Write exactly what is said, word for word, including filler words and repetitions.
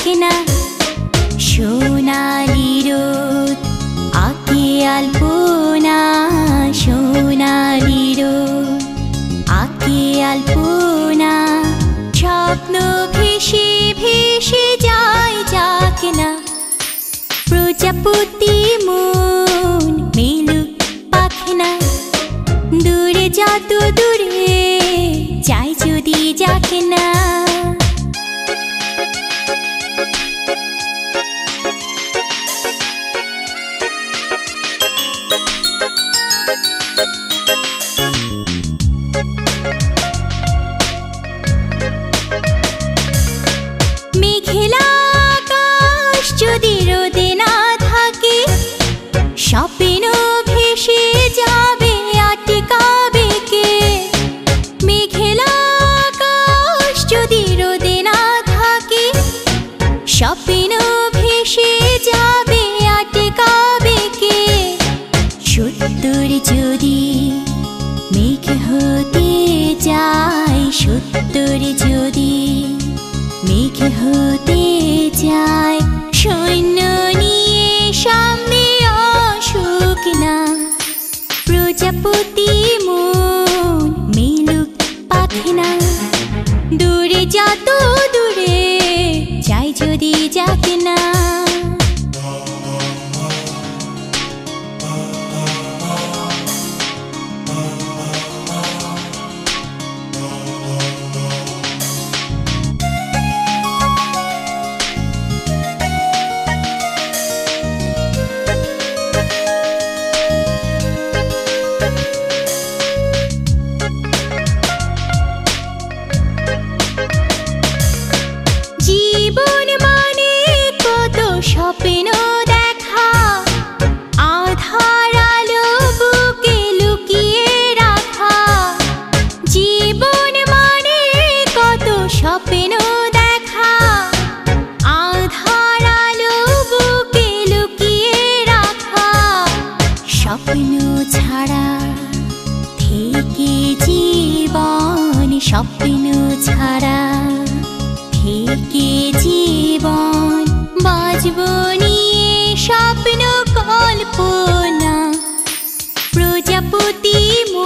থাকে না। সোনালি রোদ আঁকে আলপনা, সোনালি রোদ আঁকে আলপনা। স্বপ্ন ভেসে ভেসে যায় যাকে না। প্রজাপতি মন মেলুক পাখে না। দূরে যত দূরে যাই যদি যাকে না। মেঘলা আকাশ যদি রোদে না থাকে, স্বপ্ন ভেসে যাবে আটকাবে কে? মেঘলা আকাশ যদি রোদে না থাকে, স্বপ্ন ভেসে যাবে আটকাবে কে? সত্তর যদি মেঘ হতে যায়, সত্তর যদি মেঘ হতে যায়, সৈন্য নিয়ে সামনে আসুক না। প্রজাপতি মন মেলুক পাখে না। দূরে যত দূরে যাই যদি যাকে না। জীবন মানে কত স্বপ্ন দেখা, আধার আলো বুকে লুকিয়ে রাখা। জীবন মানে কত স্বপ্ন দেখা, আধার আলো বুকে লুকিয়ে রাখা। স্বপ্ন ছাড়া থেকে জীবন, স্বপ্ন ছাড়া থেকে জীবন। বাঁচব নিয়ে স্বপ্ন কল্পনা। প্রজাপতি